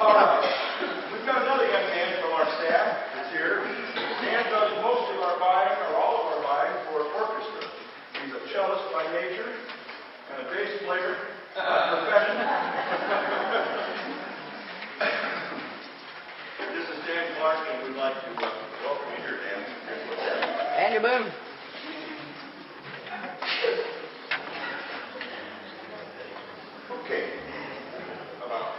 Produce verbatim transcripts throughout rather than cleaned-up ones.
Uh, we've got another young man from our staff that's here. Dan does most of our buying, or all of our buying, for orchestra. He's a cellist by nature and a bass player by profession. This is Dan Clark, and we'd like to uh, welcome you here, Dan. Andy Boom. Okay. About.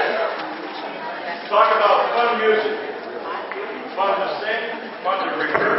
Fun music. Fun to sing, fun to rehearse.